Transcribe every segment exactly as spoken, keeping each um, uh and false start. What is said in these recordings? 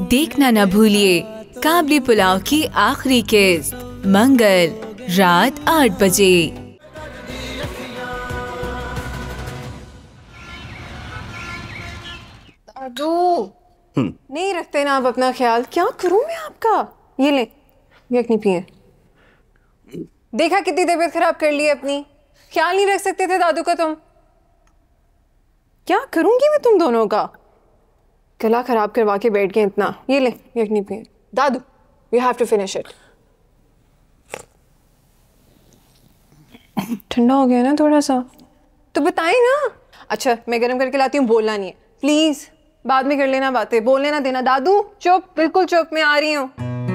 देखना न भूलिए काबली पुलाव की आखिरी किस्त मंगल रात आठ बजे। दादू नहीं रखते ना आप अपना ख्याल। क्या करूं मैं आपका? ये ले, यकीनी पिए। देखा कितनी तबीयत खराब कर ली अपनी। ख्याल नहीं रख सकते थे दादू का तुम? क्या करूंगी मैं तुम दोनों का? गला खराब करवा के बैठ गए इतना। ये ले, यकीनी पिए। दादू you have to finish it. ठंडा हो गया ना थोड़ा सा? तो बताए ना। अच्छा मैं गर्म करके लाती हूँ, बोलना नहीं है प्लीज। बाद में कर लेना बातें, बोलने ना देना। दादू चुप, बिल्कुल चुप, मैं आ रही हूँ।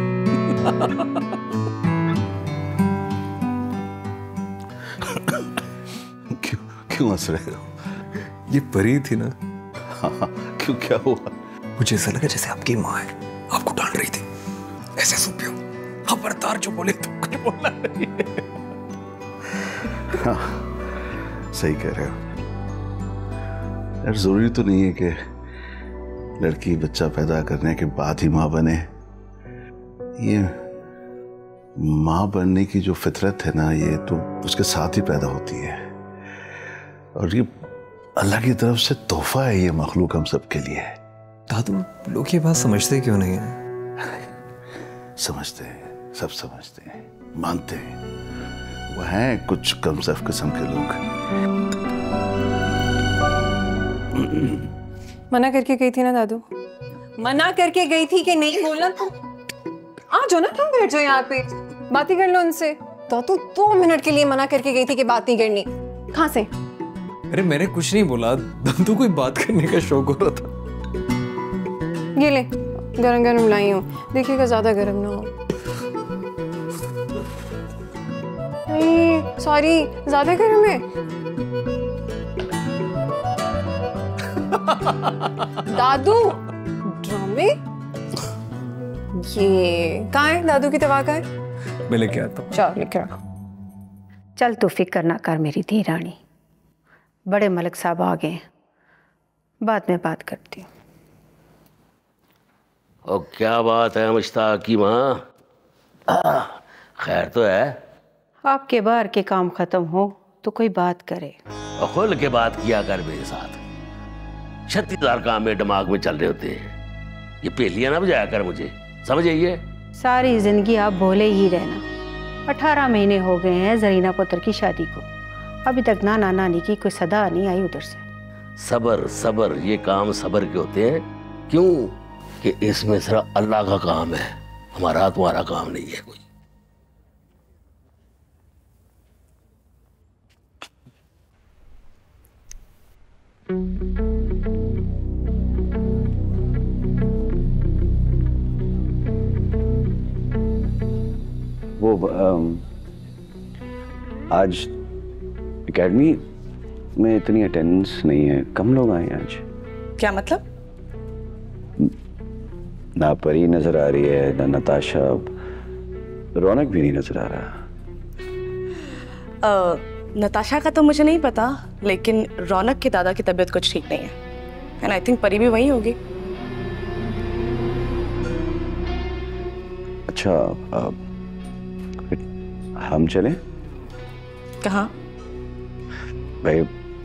क्यों क्यों हंस रहे हो? ये परी थी ना? हाँ, क्यों क्या हुआ? मुझे ऐसा लगा जैसे आपकी माँ है, आपको डांट रही थी। ऐसे सूपियो, खबरदार जो बोले तो कुछ बोलना नहीं है। हाँ, सही कह रहे हो यार। जरूरी तो नहीं है कि लड़की बच्चा पैदा करने के बाद ही माँ बने। ये माँ बनने की जो फितरत है ना, ये तो उसके साथ ही पैदा होती है। और ये अल्लाह की तरफ से तोहफा है ये मखलूक हम सब के लिए। दादू लोग ये बात समझते क्यों नहीं है? समझते हैं, सब समझते हैं, मानते हैं। वो हैं कुछ कमसफ किस्म के लोग। मना करके गई थी ना दादू, मना करके गई थी कि नहीं बोलना। तुम आ जाओ ना, तुम बैठ जाओ यहाँ पे, बातें कर लो उनसे। दादू दो मिनट के लिए मना करके गई थी कि बात नहीं करनी। कहाँ से? अरे मैंने कुछ नहीं बोला, दादू कोई बात करने का शौक हो रहा था। ये ले, गरम गरम लाई हूँ, देखिएगा ज्यादा गरम ना हो। सॉरी, ज्यादा गरम है। दादू ड्रामे। ये कहाँ है? दादू की दवा कहाँ है? मैं लेके आता हूँ। चल लेके रखो। चल तू फिक्र ना कर मेरी धी रानी, बड़े मलिक साहब आ गए, बाद में बात करती हूँ। और क्या बात है मुश्ताक की माँ? खैर तो है? आपके बाहर के काम खत्म हो तो कोई बात करे। और खुल के बात किया कर मेरे साथ। छत्तीस हजार काम में दिमाग में चल रहे होते हैं। ये पहेलियां ना बुझाया कर मुझे, समझ आइए? सारी जिंदगी आप भोले ही रहना। अठारह महीने हो गए हैं जरीना पुत्र की शादी को, अभी तक नाना नानी की कोई सदा नहीं आई उधर से। सबर सबर, ये काम सबर के होते हैं। क्यों कि इसमें सिर्फ अल्लाह का काम है, हमारा तुम्हारा काम नहीं है कोई। वो आम, आज एकेडमी में इतनी अटेंडेंस नहीं है, कम लोग आए आज। क्या मतलब? ना परी नजर आ रही है, ना नताशा, रौनक भी नहीं नजर आ रहा। आ, नताशा का तो मुझे नहीं पता, लेकिन रौनक के दादा की तबीयत कुछ ठीक नहीं है। एंड आई थिंक परी भी वहीं होगी। अच्छा, आ, हम चलें? कहाँ? भाई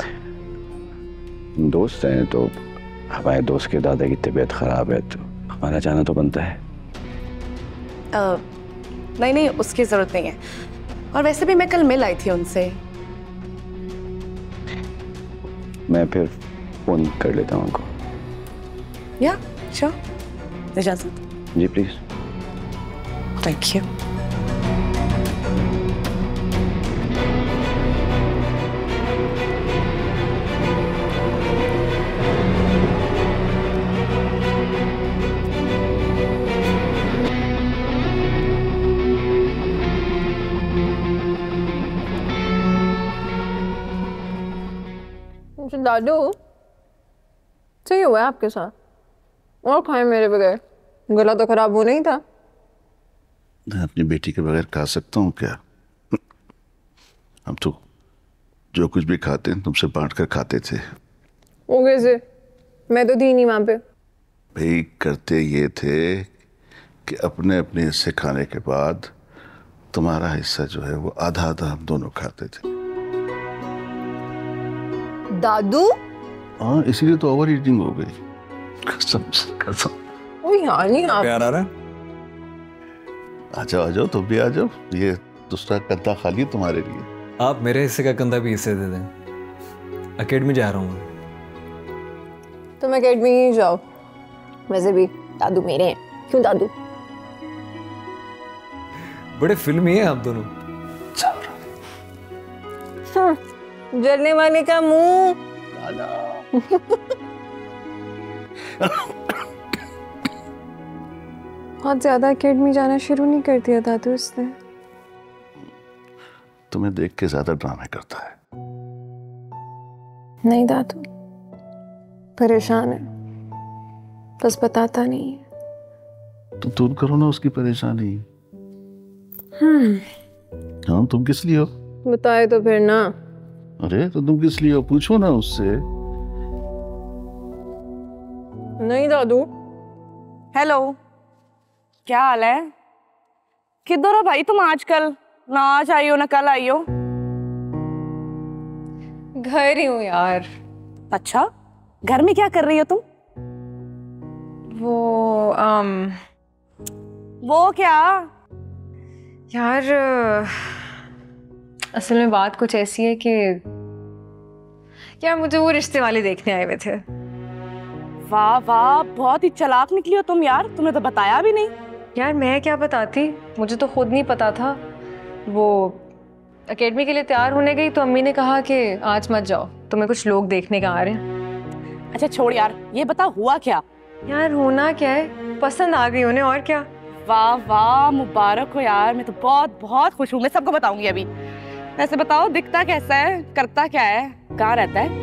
दोस्त हैं तो हमारे दोस्त के दादा की तबीयत खराब है तो हमारा जाना तो बनता है। आ, नहीं नहीं, उसकी जरूरत नहीं है। और वैसे भी मैं कल मिल आई थी उनसे। मैं फिर फोन कर लेता हूँ उनको। या श्योर, इजाजत? जी प्लीज। Thank you. दादू सही हुआ है आपके साथ, और खाए मेरे बगैर। गला तो खराब हो नहीं था। मैं अपनी बेटी के बगैर खा सकता हूँ क्या? हम तो जो कुछ भी खाते हैं तुमसे बांट कर खाते थे। वो कैसे? मैं तो थी नहीं वहां पे। भाई करते ये थे कि अपने अपने हिस्से खाने के बाद तुम्हारा हिस्सा जो है वो आधा आधा हम दोनों खाते थे। दादू? हाँ, इसीलिए तो ओवर ईटिंग हो गई। कसम से कसम। ओ यार नहीं आप प्यार आ रहा है? आ जाओ आ जाओ, तुम भी आ जाओ। ये दूसरा कंधा खाली है तुम्हारे लिए। आप मेरे हिस्से का कंधा भी हिस्से दे दें। अकेडमी जा रहा हूँ मैं। तुम अकेडमी ही जाओ। वैसे भी दादू मेरे हैं। क्यों दादू? बड़े फिल्मी हैं आप दोनों। हाँ, जलने वाले का मुंह। बहुत ज्यादा अकेडमी जाना शुरू नहीं कर दिया दादू उसने? तुम्हें देख के ज्यादा ड्रामे करता है। नहीं दादू, परेशान है, बस बताता नहीं है। तो दूर करो ना उसकी परेशानी। हम्म हाँ, तुम किस लिए हो? बताए तो फिर ना। अरे तो तुम किस लिए हो, पूछो ना उससे। नहीं दादू। हेलो, क्या हाल है? किधर हो भाई तुम आजकल? ना आज आई हो ना कल आई हो। घर ही हूँ यार। अच्छा, घर में क्या कर रही हो तुम? वो आम वो क्या? यार असल में बात कुछ ऐसी है कि यार मुझे वो रिश्ते वाले देखने आए हुए थे। वाह वाह, बहुत ही चालाक निकली हो तुम यार, तुमने तो बताया भी नहीं। यार मैं क्या बताती, मुझे तो खुद नहीं पता था। वो एकेडमी के लिए तैयार होने गई तो अम्मी ने कहा कि आज मत जाओ, तुम्हें कुछ लोग देखने का आ रहे हैं। अच्छा छोड़ यार, ये बता हुआ क्या? यार होना क्या है, पसंद आ गई उन्हें, और क्या। वाह वाह, मुबारक हो यार, मैं तो बहुत बहुत खुश हूँ। मैं सबको बताऊंगी अभी। वैसे बताओ, दिखता कैसा है, करता क्या है, कहाँ रहता है?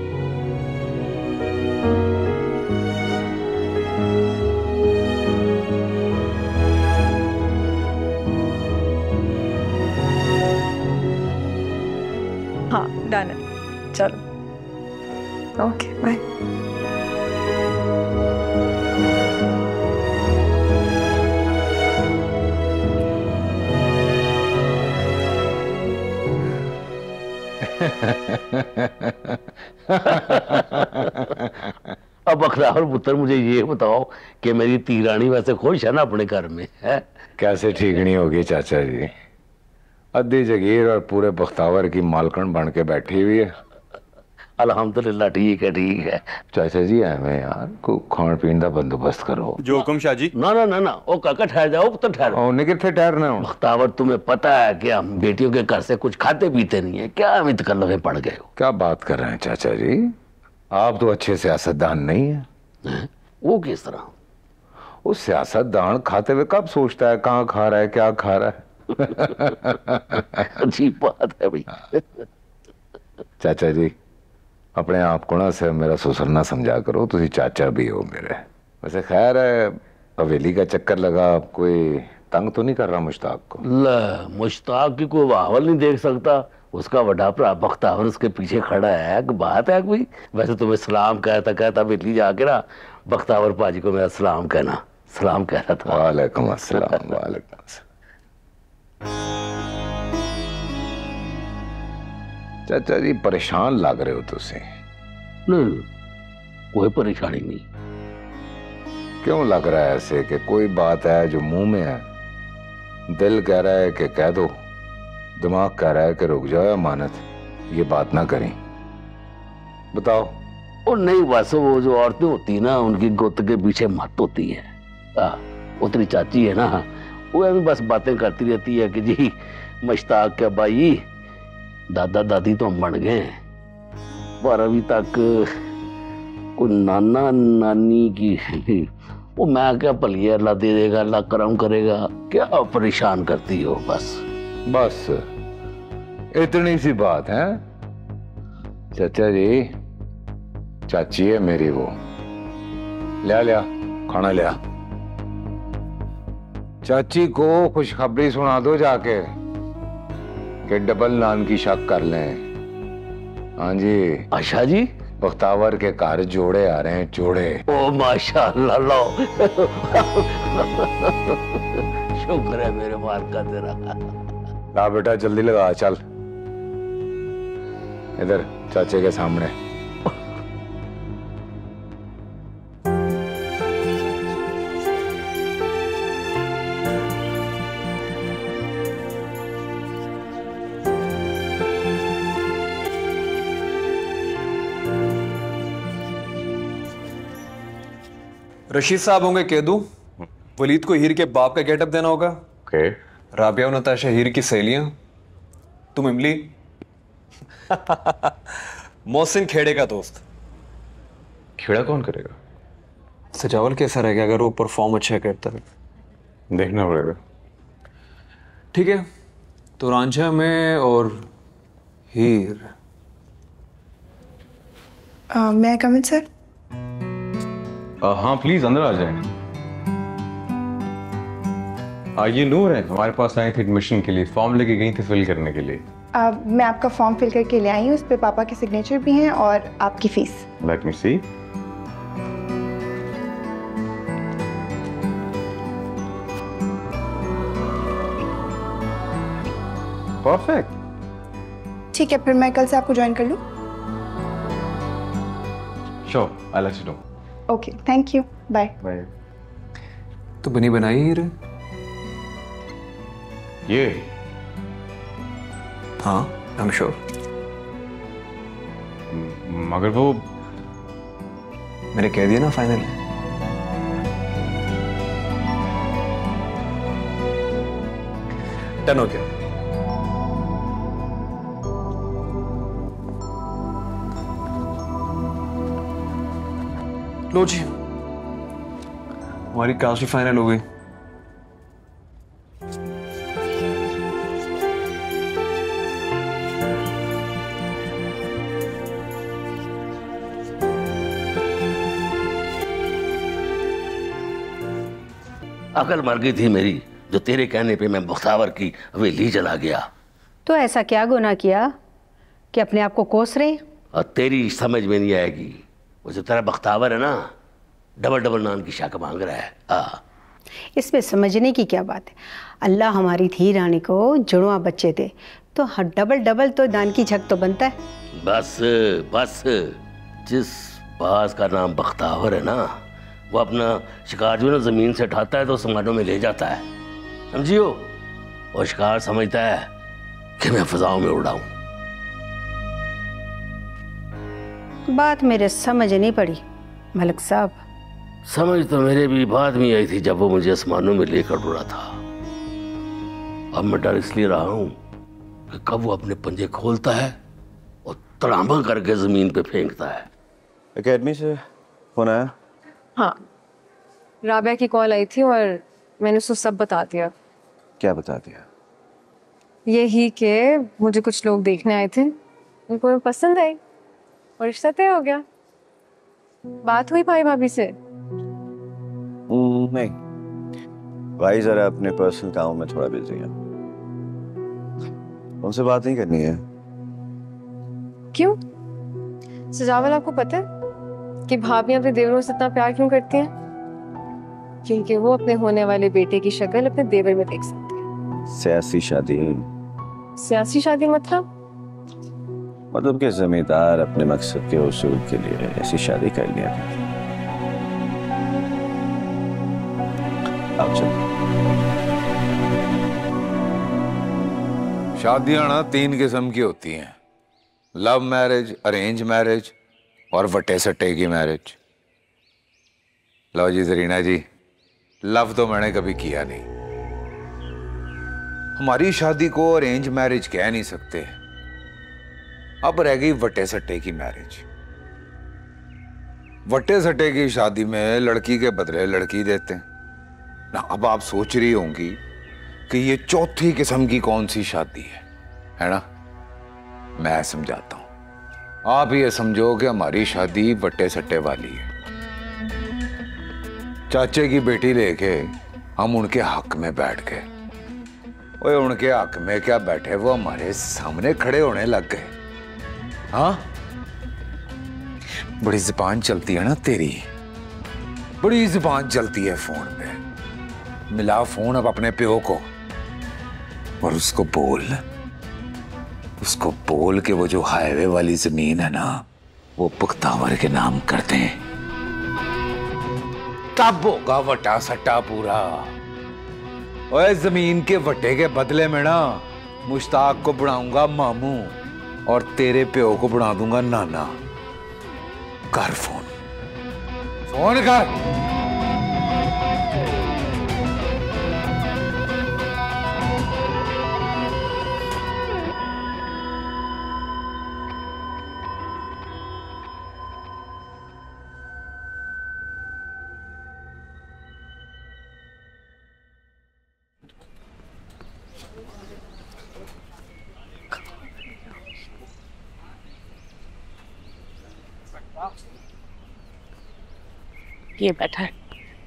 हाँ डन है, चलो ओके बाय। अब बखरावर पुत्र, मुझे ये बताओ कि मेरी तीरानी वैसे खुश है ना अपने घर में? है कैसे ठीक नहीं होगी चाचा जी? अद्धी जगीर और पूरे बख्तावर की मालकन बन के बैठी हुई है। अल्हम्दुलिल्लाह ठीक है ठीक है। चाचा जी हमें यार को खान पीन का बंदोबस्त करो। जो हुक्म शाह जी। ना ना ना ना, ओ काका ठहर जाओ, पुत्र ठहरो। उन्हें कितने ठहरना हूँ? बख्तावर, तुम्हें पता है कि हम बेटियों के घर से कुछ खाते पीते नहीं है, क्या हम इतकल्लफ़े पड़ गए हो? क्या बात कर रहे हैं चाचा जी, आप तो अच्छे सियासतदान नहीं है, है? वो किस तरह? वो सियासतदान खाते हुए कब सोचता है कहाँ खा रहा है क्या खा रहा है? अजीब बात है भाई। चाचा जी अपने आप को ना से मेरा ससुर ना समझा करो, तुसी चाचा भी हो मेरे। वैसे खैर है, हवेली का चक्कर लगा, कोई तंग तो नहीं कर रहा मुश्ताक को? ला, मुश्ताक की कोई वाहवल नहीं देख सकता, उसका बड़ा भरा बख्तावर उसके पीछे खड़ा है। कि बात है कोई? वैसे तुम्हें सलाम कहता कहता हवेली जाके ना बख्तावर पाजी को मेरा सलाम कहना, सलाम कह रहा था। वालेकुम अस्सलाम। वालेकुम अस्सलाम। चाचा जी परेशान लग रहे हो तुसी? नहीं, कोई परेशानी नहीं। क्यों लग रहा है ऐसे कि कोई बात है जो मुंह में है, दिल कह रहा है कि कह दो, दिमाग कह रहा है कि रुक जाओ, अमानत ये बात ना करें? बताओ। और नहीं, बस वो जो औरतें होती ना, उनकी गुत के पीछे मत होती है। आ, वो तेरी चाची है ना, वो अभी बस बातें करती रहती है कि जी मुश्ताक के भाई दादा दादी तो हम बन गए, पर अभी तक कोई नाना नानी की वो मैं क्या भलिए, अल्लाह दे देगा, अल्लाह करम करेगा, क्या परेशान करती हो? बस बस इतनी सी बात है चाचा जी। चाची है मेरी वो, लिया लिया खाना लिया। चाची को खुशखबरी सुना दो जाके कि डबल नान की शक कर लें। हाँ जी। अच्छा जी, बख्तावर के घर जोड़े आ रहे हैं, जोड़े। ओ माशाअल्लाह, लो शुक्र है मेरे माल का तेरा। ला बेटा जल्दी लगा, चल इधर चाचे के सामने। रशीद साहब होंगे कह दूं, वलीद को हीर के बाप का गेटअप देना होगा। ओके। राबिया और नताशा हीर की सहेलियां, तुम इमली। मोहसिन खेड़े का दोस्त। खेड़ा कौन करेगा? सजावल कैसा रहेगा अगर वो परफॉर्म अच्छा करता है? देखना पड़ेगा। ठीक है, तो रांझा में और हीर। मैं कमिन सर? हाँ प्लीज अंदर आ जाएं। आ, ये नूर है, हमारे पास आई थी एडमिशन के लिए, फॉर्म लेके गई थी फिल करने के लिए। आ, मैं आपका फॉर्म फिल करके ले आई हूँ, उस पर पापा के सिग्नेचर भी हैं और आपकी fees. Let me see. Perfect. ठीक है, फिर मैं कल से आपको ज्वाइन कर लूँ? Sure, I let you know. Okay, thank you, bye bye. तो बनी बनाई हीर है? ये हाँ, आई एम श्योर। मगर वो मैंने कह दिया ना फाइनल। डन हो गया। लो जी, हमारी कास्ट भी फाइनल हो गई। अकल मर गई थी मेरी, जो तेरे कहने पे मैं बख्तावर की हवेली चला गया। तो ऐसा क्या गुनाह किया कि अपने आप को कोस रहे? और तेरी समझ में नहीं आएगी, वो जो तेरा बख्तावर है ना, डबल डबल नान की शक मांग रहा है। आ। इसमें समझने की क्या बात है? अल्लाह हमारी थी रानी को जुड़वा बच्चे थे, तो हर डबल डबल तो दान की झक तो बनता है। बस बस, जिस बाज का नाम बख्तावर है ना, वो अपना शिकार जो ना जमीन से उठाता है तो समानों में ले जाता है, समझियो। और शिकार समझता है कि मैं फिजाओं में उड़ाऊं। बात मेरे समझ नहीं पड़ी मलिक साहब। समझ तो मेरे भी बाद में आई थी जब वो मुझे आसमानों में लेकर उड़ा था। अब मैं डर इसलिए रहा हूं कि कब वो अपने पंजे खोलता है और तड़ामा करके जमीन पे फेंकता है। एकेडमी से फोन आया? हाँ, राबिया की कॉल आई थी और मैंने उसको सब बता दिया। क्या बता दिया? यही कि मुझे कुछ लोग देखने आए थे, उनको पसंद आई और रिश्ता तय हो गया। बात हुई भाई भाभी से? नहीं, भाई जरा अपने पर्सनल काम में थोड़ा बिजी है, उनसे बात नहीं करनी है। क्यों? सजावल, आपको पता है कि भाभी अपने देवरों से इतना प्यार क्यों करती हैं? क्योंकि वो अपने होने वाले बेटे की शक्ल अपने देवर में देख सकती है। सियासी शादी? सियासी शादी मतलब? मतलब कि जमींदार अपने मकसद के उसूल के लिए ऐसी शादी कर लिया। आप चलो। शादियां ना तीन किस्म की होती हैं, लव मैरिज, अरेंज मैरिज और वटे सट्टे की मैरिज। लो जी जरीना जी, लव तो मैंने कभी किया नहीं, हमारी शादी को अरेंज मैरिज कह नहीं सकते। अब रह गई वटे सट्टे की मैरिज। वटे सट्टे की शादी में लड़की के बदले लड़की देते हैं ना। अब आप सोच रही होंगी कि ये चौथी किस्म की कौन सी शादी है, है ना? मैं समझाता हूं। आप ये समझो कि हमारी शादी वटे सट्टे वाली है। चाचे की बेटी लेके हम उनके हक में बैठ गए। ओए, उनके हक में क्या बैठे, वो हमारे सामने खड़े होने लग गए। हाँ, बड़ी जुबान चलती है ना तेरी, बड़ी जुबान चलती है फोन पे। मिला फोन अब अपने प्यो को और उसको बोल, उसको बोल के वो जो हाईवे वाली जमीन है ना वो पुख्तावर के नाम कर दें, तब होगा वटा सट्टा पूरा। ओए जमीन के वटे के बदले में ना मुश्ताक को बनाऊंगा मामू और तेरे प्यो को बना दूंगा नाना। कर फोन, फोन कर। ये बैठा है।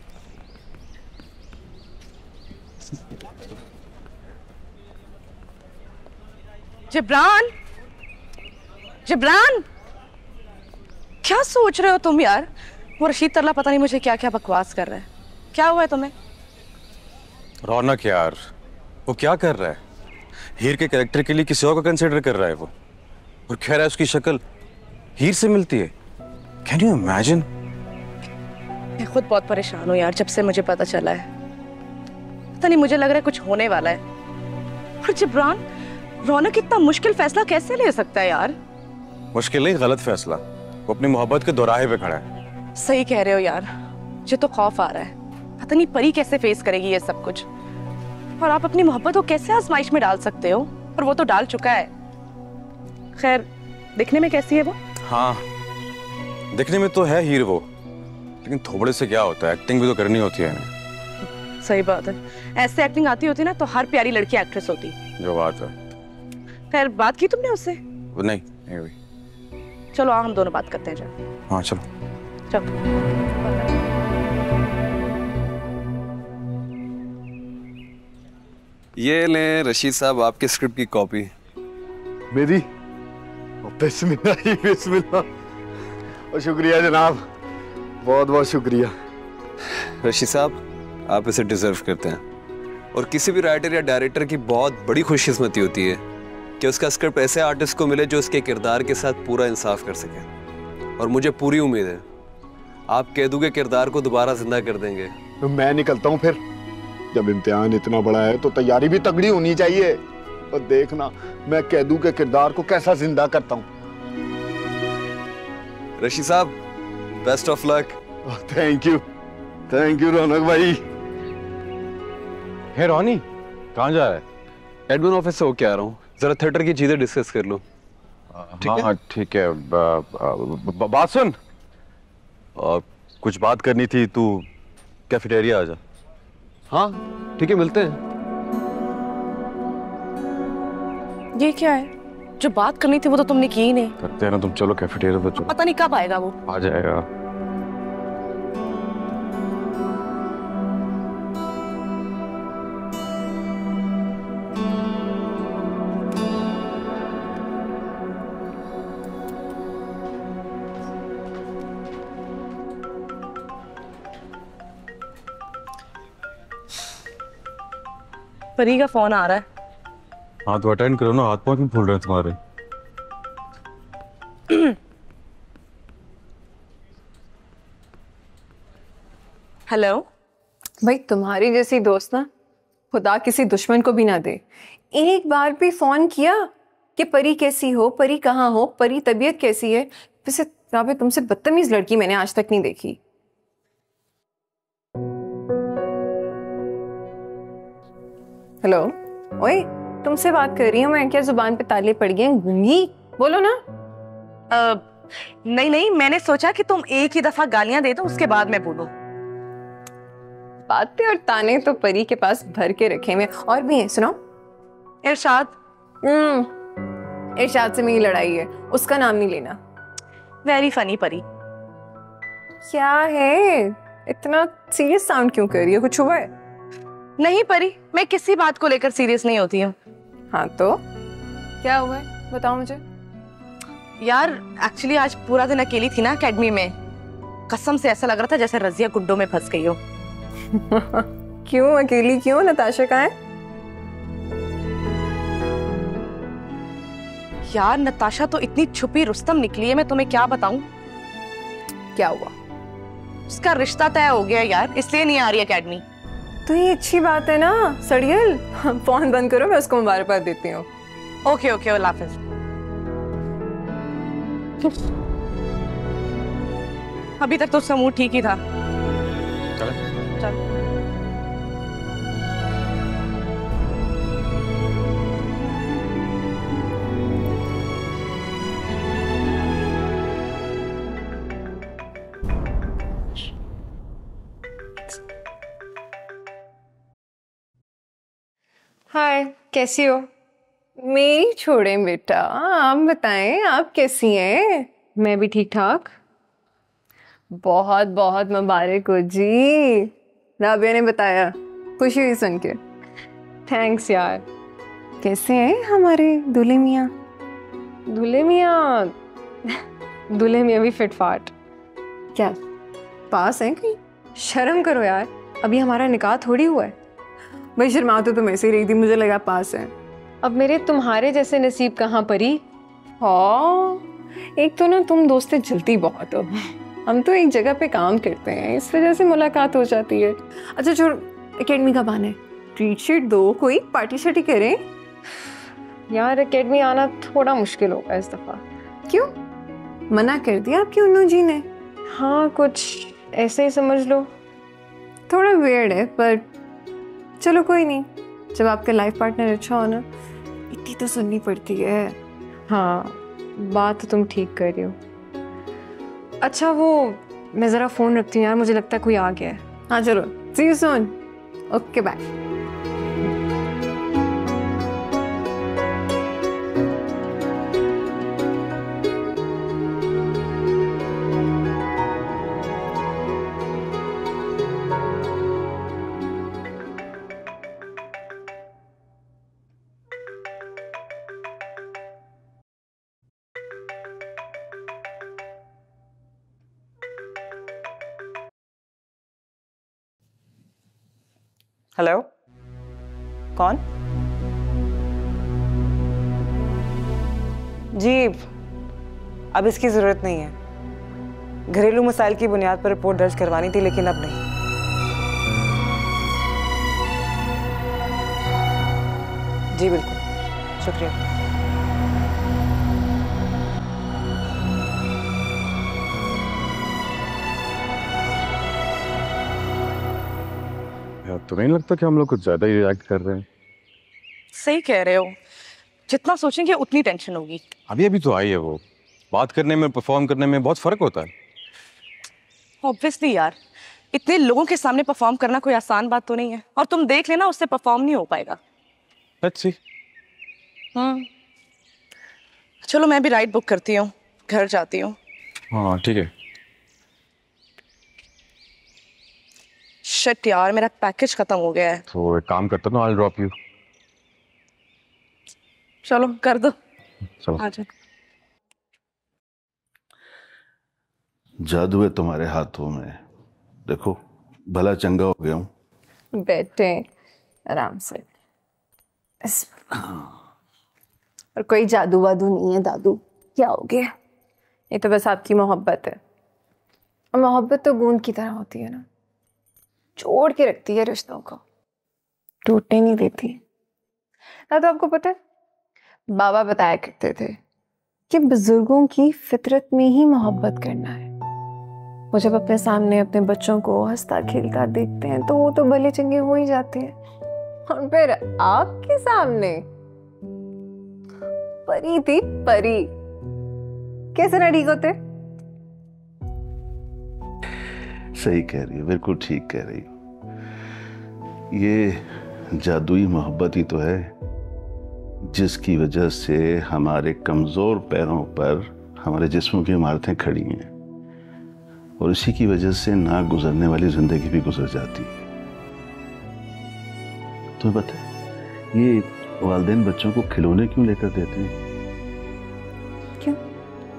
जिब्रान, जिब्रान, क्या सोच रहे हो तुम यार? वो रशीद तरला पता नहीं मुझे क्या क्या बकवास कर रहा है। क्या हुआ है तुम्हें? रौनक यार, वो क्या कर रहा है? हीर के कैरेक्टर के लिए किसी और को कंसिडर कर रहा है वो, और कह रहा है उसकी शक्ल हीर से मिलती है। Can you imagine? मैं खुद बहुत परेशान हूँ यार, जब से मुझे पता चला है। पता नहीं, मुझे लग रहा है कुछ होने वाला है। और जिब्रान, रौनक इतना मुश्किल फैसला कैसे ले सकता है यार? मुश्किल नहीं, गलत फैसला। वो अपनी मोहब्बत के दोराहे पे खड़ा है। सही कह रहे हो यार, मुझे तो खौफ आ रहा है। पता नहीं परी कैसे फेस करेगी ये सब कुछ, और आप अपनी मोहब्बत को कैसे आजमाइश में डाल सकते हो? और वो तो डाल चुका है। खैर, दिखने में कैसी है वो? हाँ, दिखने में तो है हीर वो, लेकिन थोबड़े से क्या होता है, एक्टिंग भी तो करनी होती है ना। सही बात है, ऐसे एक्टिंग आती होती ना तो हर प्यारी लड़की एक्ट्रेस होती। जो बात है। खैर, बात की तुमने उससे? वो नहीं, नहीं हुई। चलो आ, हम दोनों बात करते हैं। जा। हाँ चलो चलो। ये लें रशीद साहब आपके स्क्रिप्ट की कॉपी। मेरी? बिस्मिल्लाह ही बिस्मिल्लाह। और शुक्रिया जनाब, बहुत बहुत शुक्रिया। रशीद साहब, आप इसे डिजर्व करते हैं, और किसी भी राइटर या डायरेक्टर की बहुत बड़ी खुशकिस्मती होती है कि उसका स्क्रिप्ट ऐसे आर्टिस्ट को मिले जो उसके किरदार के साथ पूरा इंसाफ कर सके। और मुझे पूरी उम्मीद है आप कैदू के किरदार को दोबारा जिंदा कर देंगे। तो मैं निकलता हूँ फिर। जब इम्तिहान इतना बड़ा है तो तैयारी भी तगड़ी होनी चाहिए। और देखना मैं कैदू के किरदार को कैसा जिंदा करता हूँ। रशीद साहब, best of luck. Thank you, thank you Raunak भाई। हे रौनी, कहाँ जा रहा है? एडमिन ऑफिस से होके आ रहा हूँ, जरा थिएटर की चीजें डिस्कस कर लो। हाँ हाँ ठीक है। ब, ब, ब, बात सुन, आ, कुछ बात करनी थी, तू कैफेटेरिया आ जा। हाँ ठीक है, मिलते हैं। ये क्या है? जो बात करनी थी वो तो तुमने की ही नहीं। करते हैं ना, तुम चलो कैफेटेरिया पे चलो। पता नहीं कब आएगा वो। आ जाएगा। परी का फोन आ रहा है। हाँ तो अटेंड करो ना, हाथ पांव क्यों फूल रहे हैं तुम्हारे? हेलो। भाई तुम्हारी जैसी दोस्त ना खुदा किसी दुश्मन को भी ना दे। एक बार भी फोन किया कि परी कैसी हो, परी कहाँ हो, परी तबीयत कैसी है? वैसे राबे तुमसे बदतमीज लड़की मैंने आज तक नहीं देखी। हेलो, ओए तुमसे बात कर रही हूँ मैं। क्या जुबान पे ताले पड़ गए हैं? गूंगी बोलो ना। आ, नहीं नहीं, मैंने सोचा कि तुम एक ही दफा गालियां दे दो, उसके बाद मैं बोलूं। बातें और ताने तो परी के पास भर के रखे हुए और भी हैं। सुनो, इरशाद। हम्म, इरशाद से मेरी लड़ाई है, उसका नाम नहीं लेना। वेरी फनी परी। क्या है, इतना सीरियस साउंड क्यों कर रही है? कुछ हुआ है? नहीं परी, मैं किसी बात को लेकर सीरियस नहीं होती हूँ। हाँ तो क्या हुआ है, बताओ मुझे। यार एक्चुअली आज पूरा दिन अकेली थी ना एकेडमी में, कसम से ऐसा लग रहा था जैसे रजिया गुड्डों में फंस गई हो। क्यों अकेली क्यों? नताशा कहाँ है? यार नताशा तो इतनी छुपी रुस्तम निकली है, मैं तुम्हें क्या बताऊं। क्या हुआ? उसका रिश्ता तय हो गया यार, इसलिए नहीं आ रही एकेडमी। तो ये अच्छी बात है ना सड़ियल। फोन बंद करो, मैं उसको मुबारकबाद देती हूँ। ओके ओके, अल्लाह हाफिज। अभी तक तो उसका मूड ठीक ही था। चल चल। हाय, कैसी हो? मेरी छोड़ें बेटा, आप बताएं आप कैसी हैं? मैं भी ठीक ठाक। बहुत बहुत मुबारक हो जी, राबिया ने बताया, खुशी हुई सुन के। थैंक्स यार। कैसे हैं हमारे दूल्हे मियाँ? दूल्हे मियाँ दूल्हे मियाँ भी फिट फाट। क्या पास हैं कहीं? शर्म करो यार, अभी हमारा निकाह थोड़ी हुआ है। भाई शर्मा तो तुम ऐसे ही रही थी, मुझे लगा पास है। अब मेरे तुम्हारे जैसे नसीब कहाँ परी। हाँ, एक तो ना तुम दोस्तें जलती बहुत हो, हम तो एक जगह पे काम करते हैं, इस वजह से मुलाकात हो जाती है। अच्छा छोड़, एकेडमी का बहाना है, ट्रीट शीट दो, कोई पार्टी शार्टी करें। यार एकेडमी आना थोड़ा मुश्किल होगा इस दफा। क्यों? मना कर दिया आपकी उन्नू जी ने? हाँ कुछ ऐसे ही समझ लो, थोड़ा वियर्ड है, पर चलो कोई नहीं, जब आपका लाइफ पार्टनर अच्छा हो ना, इतनी तो सुननी पड़ती है। हाँ बात तो तुम ठीक कर रही हो। अच्छा वो मैं ज़रा फ़ोन रखती हूँ यार, मुझे लगता है कोई आ गया है। हाँ चलो, see you soon. Okay bye. Hello, कौन? जी अब इसकी ज़रूरत नहीं है, घरेलू मसाइल की बुनियाद पर रिपोर्ट दर्ज करवानी थी, लेकिन अब नहीं। जी बिल्कुल, शुक्रिया। तुम्हें नहीं लगता कि हम लोग कुछ ज्यादा ही रिएक्ट कर रहे हैं? सही कह रहे हो, जितना सोचेंगे उतनी टेंशन होगी। अभी अभी तो आई है वो, बात करने में परफॉर्म करने में बहुत फर्क होता है। ऑब्वियसली यार, इतने लोगों के सामने परफॉर्म करना कोई आसान बात तो नहीं है, और तुम देख लेना उससे परफॉर्म नहीं हो पाएगा। Let's see. हम्म चलो मैं भी राइड बुक करती हूँ, घर जाती हूँ। हाँ ठीक है। शिट यार, मेरा पैकेज खत्म हो गया है। तो एक काम करता हूँ, आई विल ड्रॉप यू। चलो कर दो। चलो। आजा। जादू है तुम्हारे हाथों में, देखो भला चंगा हो गया हूँ। बैठे आराम से। और कोई जादू वादू नहीं है दादू, क्या हो गया? ये तो बस आपकी मोहब्बत है, और मोहब्बत तो बूंद की तरह होती है ना, छोड़ के रखती है रिश्तों को, टूटने नहीं देती। ना तो आपको पता है, बाबा बताया करते थे कि बुजुर्गों की फितरत में ही मोहब्बत करना है। वो जब अपने सामने अपने बच्चों को हंसता खेलता देखते हैं तो वो तो भले चंगे हो ही जाते हैं, और फिर आपके सामने परी थी परी, कैसे ना ठीक होते? सही कह रही हो, बिल्कुल ठीक कह रही हो। ये जादुई मोहब्बत ही तो है जिसकी वजह से हमारे कमजोर पैरों पर हमारे जिस्मों की इमारतें खड़ी हैं, और इसी की वजह से ना गुजरने वाली जिंदगी भी गुजर जाती है। तो बता, ये वालिदैन बच्चों को खिलौने क्यों लेकर देते हैं? क्यों?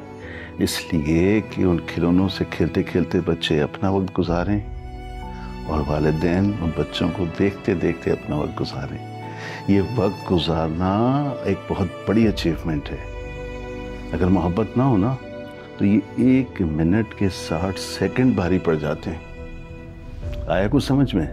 इसलिए कि उन खिलौनों से खेलते खेलते बच्चे अपना वक्त गुजारें और वालिदैन उन बच्चों को देखते देखते अपना वक्त गुजारें। ये वक्त गुजारना एक बहुत बड़ी अचीवमेंट है। अगर मोहब्बत ना हो ना तो ये एक मिनट के साठ सेकंड भारी पड़ जाते हैं। आया कुछ समझ में?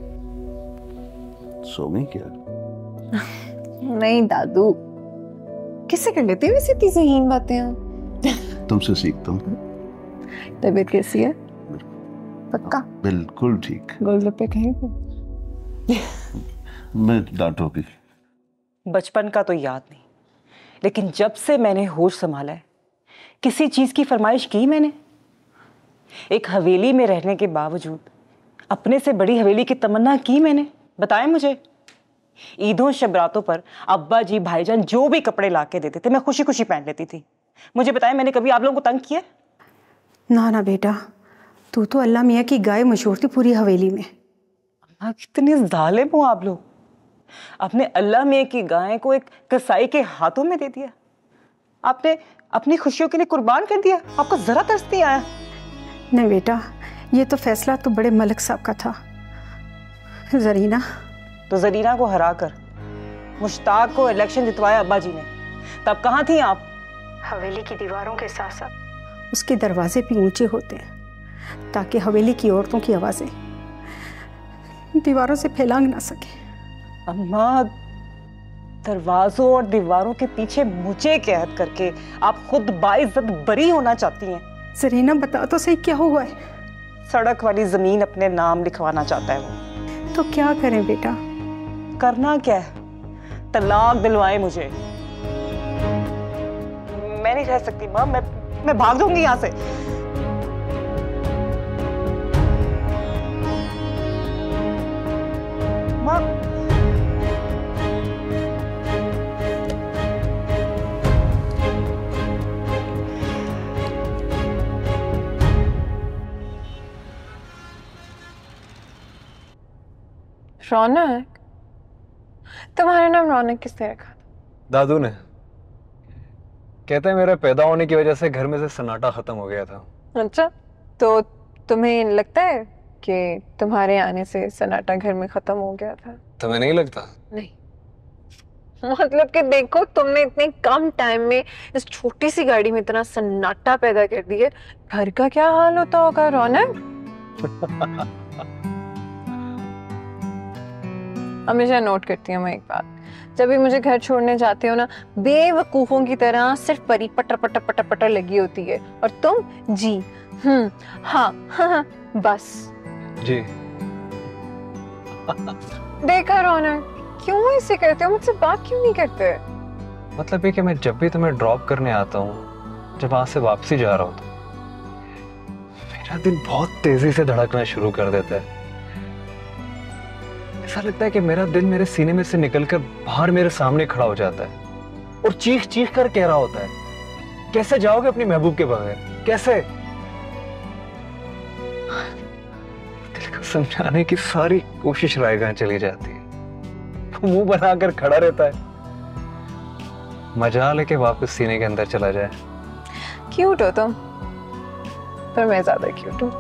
सो गई क्या? नहीं दादू, किससे कर लेते हो इतनी ज़हीन बातें आप? तुमसे सीखता हूँ। तबीयत कैसी है? पक्का? बिल्कुल ठीक। गोलगप्पे खाएंगे? मैं डांटोगी। बचपन का तो याद नहीं, लेकिन जब से मैंने होश संभाला है किसी चीज की फरमाइश की मैंने? एक हवेली में रहने के बावजूद अपने से बड़ी हवेली की तमन्ना की मैंने? बताएं मुझे। ईदों शबरातों पर अब्बा जी भाईजान जो भी कपड़े लाके देते थे मैं खुशी खुशी पहन लेती थी। मुझे बताएं, मैंने कभी आप लोगों को तंग किया? ना ना बेटा, तू तो अल्लाह मियाँ की गाय मशहूर थी पूरी हवेली में। अम्मा कितने जालिम हो आप लोग। आपने अल्लाह मियाँ की गाय को एक कसाई के हाथों में दे दिया। आपने अपनी खुशियों के लिए कुर्बान कर दिया। आपको जरा तरस नहीं आया? नहीं बेटा, ये तो फैसला तो बड़े मलिक साहब का था। जरीना तो जरीना को हराकर मुश्ताक को इलेक्शन जितवाया अब्बा जी ने, तब कहाँ थी आप? हवेली की दीवारों के साथ साथ उसके दरवाजे भी ऊंचे होते हैं ताकि हवेली की औरतों की आवाजें दीवारों से फैलांग ना सके। अम्मा, दरवाजों और दीवारों के पीछे मुझे कैद करके आप खुद बाइज्जत बरी होना चाहती हैं। जरीना बता तो सही क्या हुआ है? सड़क वाली जमीन अपने नाम लिखवाना चाहता है वो। तो क्या करें बेटा? करना क्या है? तलाक दिलवाए मुझे। मैं नहीं रह सकती माँ, मैं मैं भाग जाऊंगी यहाँ से। माँ रौनक, तुम्हारा नाम रौनक किसने रखा? दादू ने। कहते हैं मेरे पैदा होने की वजह से घर में से सन्नाटा खत्म हो गया था। अच्छा, तो तुम्हें लगता है कि तुम्हारे आने से सन्नाटा घर में खत्म हो गया था? तुम्हें नहीं लगता? नहीं, मतलब कि देखो, तुमने इतने कम टाइम में इस छोटी सी गाड़ी में इतना सन्नाटा पैदा कर दिया, घर का क्या हाल होता होगा रौनक? हमेशा नोट करती हूँ मैं एक बात, जब भी मुझे घर छोड़ने जाते हो ना, बेवकूफों की तरह सिर्फ परी पटर पटर पटर पटर लगी होती है और तुम जी हम्म हाँ हाँ बस जी। देखा रौनक, क्यों ऐसे करते हो? मुझसे बात क्यों नहीं करते? मतलब ये कि मैं जब भी तुम्हें ड्रॉप करने आता हूँ, जब वहां से वापसी जा रहा हूँ, तो मेरा दिल बहुत तेजी से धड़कना शुरू कर देता है। ऐसा लगता है कि मेरा दिल मेरे सीने में से निकलकर बाहर मेरे सामने खड़ा हो जाता है और चीख चीख कर कह रहा होता है, कैसे जाओगे अपनी महबूब के बगैर? कैसे? दिल को समझाने की सारी कोशिश रायगाह चली जाती है, वो मुंह बनाकर खड़ा रहता है। मजाल है कि वापस सीने के अंदर चला जाए। क्यूट हो तुम, पर मैं ज्यादा क्यूट हूँ।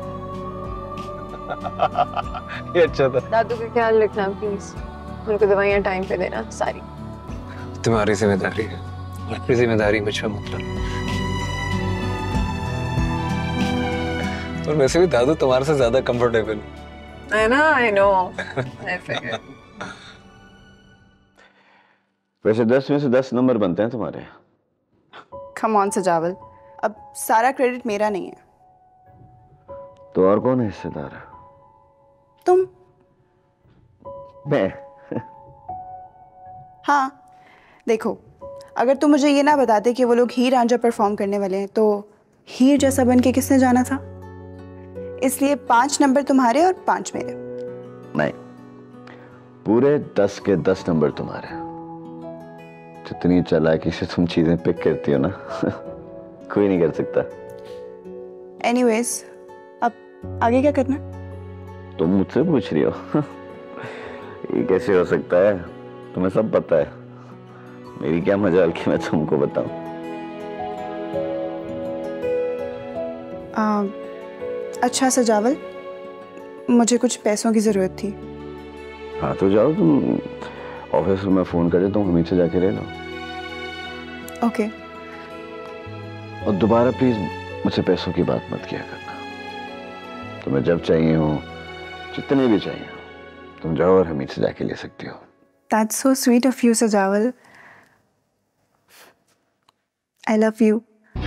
ये अच्छा था। दादू का ख्याल रखना प्लीज, उनको दवाइयाँ टाइम पे देना सारी। तुम्हारी जिम्मेदारी है, अपनी जिम्मेदारी मुझ पर मत लो। और वैसे भी दादू तुम्हारे से ज्यादा कंफर्टेबल है ना? I know, I figure. वैसे दस में से दस नंबर बनते हैं तुम्हारे। कम ऑन सजावल, अब सारा क्रेडिट मेरा नहीं है। तो और कौन है हिस्सेदार? तुम। मैं? हाँ, देखो, अगर तुम मुझे ये ना बताते कि वो लोग हीर रांझा परफॉर्म करने वाले हैं, तो हीर जैसा बन के किसने जाना था? इसलिए पांच नंबर तुम्हारे और पांच मेरे। नहीं, पूरे दस के दस नंबर तुम्हारे। जितनी चालाकी से तुम चीजें पिक करती हो ना, कोई नहीं कर सकता। एनीवेज, अब आगे क्या करना? तुम मुझसे पूछ रही हो? ये कैसे हो सकता है? तुम्हें सब पता है। मेरी क्या मजाल कि मैं तुमको बताऊं। आ, अच्छा सजावल, मुझे कुछ पैसों की ज़रूरत थी। हाँ तो जाओ तुम ऑफिस में, मैं फ़ोन कर देता हूँ, हमीद से जाके ले लो। ओके। और दोबारा प्लीज़ मुझसे पैसों की बात मत किया करना। तुम्हें जब चाहिए हो, जितने भी चाहिए हो, तुम जाओ और हमीद से जाके ले सकती हो। That's so sweet of you, सजावल। I love you.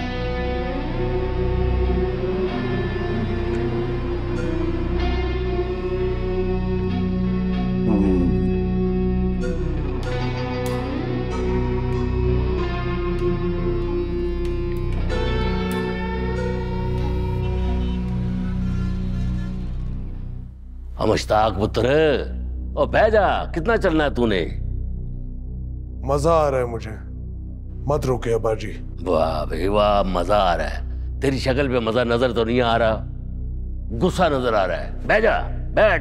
मुश्ताक पुत्र, ओ बह जा, कितना चलना है तूने? मजा आ रहा है मुझे, मत रोके अब्बा जी। वाह भाई वाह, मजा आ रहा है। तेरी शक्ल पे मजा नजर तो नहीं आ रहा, गुस्सा नजर आ रहा है। बह जा, बैठ।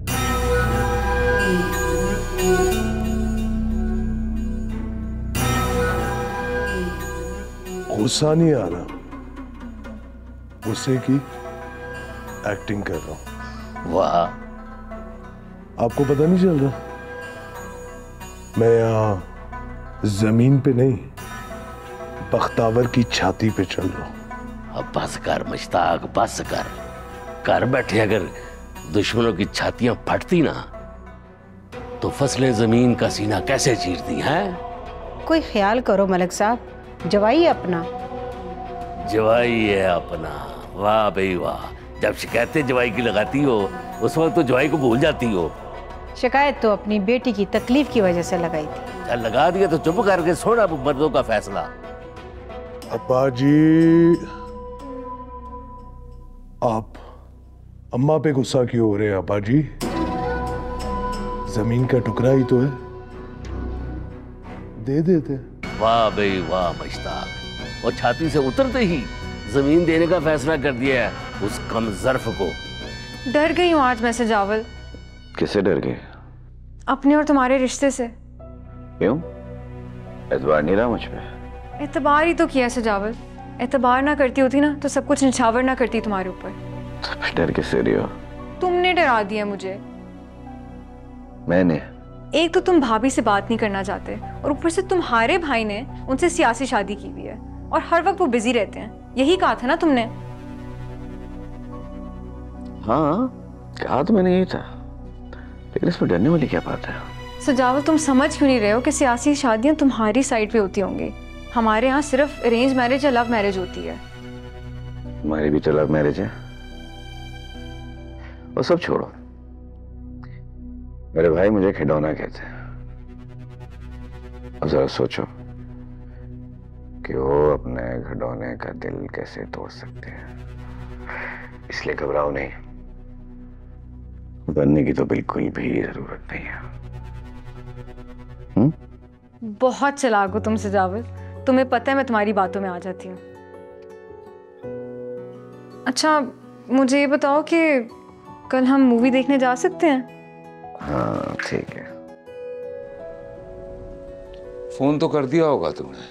गुस्सा नहीं आ रहा, गुस्से की एक्टिंग कर रहा हूं। वाह, आपको पता नहीं चल रहा? मैं यहां जमीन पे नहीं, बख्तावर की छाती पे चल रहा हूं। अब बस कर मुश्ताक, बस कर। घर बैठे अगर दुश्मनों की छातियां फटती ना, तो फसलें जमीन का सीना कैसे चीरती हैं? कोई ख्याल करो मलिक साहब, जवाई है अपना। जवाई है अपना, वाह भाई वाह। जब शिकायतें जवाई की लगाती हो, उस वक्त तो जवाई को भूल जाती हो। शिकायत तो अपनी बेटी की तकलीफ की वजह से लगाई थी। चल लगा दिया तो चुप करके छोड़ अब मर्दों का फैसला। अब्बा जी, आप अम्मा पे गुस्सा क्यों हो रहे हैं अब्बा जी? जमीन का टुकड़ा ही तो है, दे देते। वाह भाई वाह मुश्ताक, और छाती से उतरते ही जमीन देने का फैसला कर दिया है उस कम ज़र्फ को। डर गई हूँ आज मैं सजावल। किससे डर गए? अपने और तुम्हारे रिश्ते से। क्यों? एतबार नहीं रहा मुझ पे? एतबार ही तो किया सजावल। एतबार ना करती होती ना, तो सब कुछ निछावर ना करती तुम्हारे ऊपर। तो डर किससे रही हो? तुमने डरा दिया मुझे। मैंने? एक तो तुम भाभी से बात नहीं करना चाहते, और ऊपर से तुम्हारे भाई ने उनसे सियासी शादी की हुई है, और हर वक्त वो बिजी रहते हैं। यही कहा था ना तुमने? हाँ कहा तो मैंने यही था, लेकिन इसमें डरने वाली क्या बात है? सजावल, तुम समझ क्यों नहीं रहे हो कि सियासी शादियां तुम्हारी साइड पे होती होंगी। हमारे यहाँ सिर्फ अरेंज मैरिज या लव मैरिज होती है। हमारी भी तो लव मैरिज है। वो सब छोड़ो, मेरे भाई मुझे खिलौना कहते हैं। अब जरा सोचो कि वो अपने खिलौने का दिल कैसे तोड़ सकते हैं। इसलिए घबराओ नहीं, बनने की तो बिल्कुल भी जरूरत नहीं है। हुँ? बहुत चालाक हो तुम सजावल, तुम्हें पता है मैं तुम्हारी बातों में आ जाती हूँ। अच्छा मुझे ये बताओ कि कल हम मूवी देखने जा सकते हैं? हाँ ठीक है। फोन तो कर दिया होगा तुमने?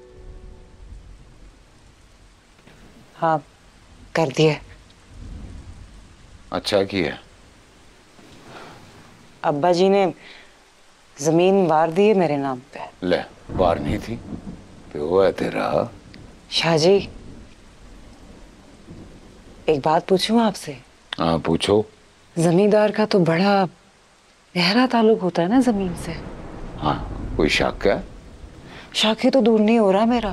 हाँ कर दिया। अच्छा किया। अब्बा जी ने जमीन वार दी है मेरे नाम पे। ले, वार नहीं थी, प्यो है तेरा। शाहजी एक बात पूछूं आपसे? हाँ पूछो। जमींदार का तो बड़ा गहरा ताल्लुक होता है ना जमीन से। हाँ कोई शक है? शक ही तो दूर नहीं हो रहा मेरा।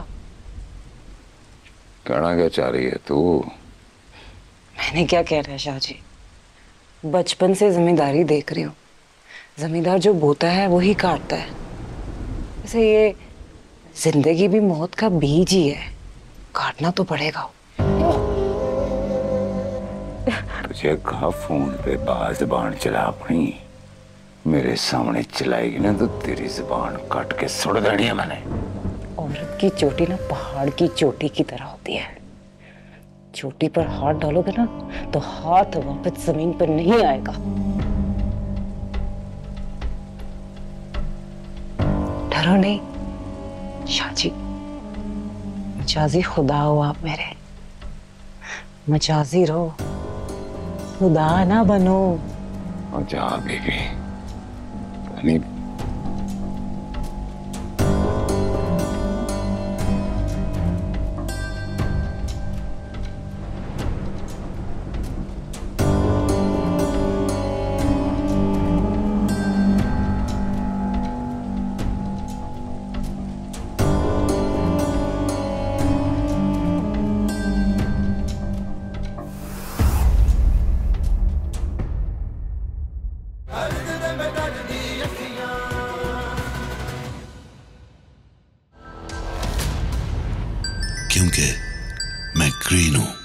कहना क्या चाह रही है तू? मैंने क्या कह रहा है शाहजी, बचपन से जमींदारी देख रही हूँ। जमींदार जो बोता है वो ही काटता है। वैसे ये जिंदगी भी मौत का बीज ही है, काटना तो पड़ेगा। तुझे कहा फोन पे बात जबान चला अपनी, मेरे सामने चलाएगी ना तो तेरी जुबान काट के सुड़ देनी है मैंने। औरत की चोटी ना पहाड़ की चोटी की तरह होती है। चोटी पर हाथ डालोगे ना तो हाथ वापस जमीन पर नहीं आएगा। डरो नहीं शाहजी, जाजी खुदा हो आप मेरे। मजाजी रहो, खुदा ना बनो। और जा बीबी, नहीं क्योंकि मैं ग्रीन हूं।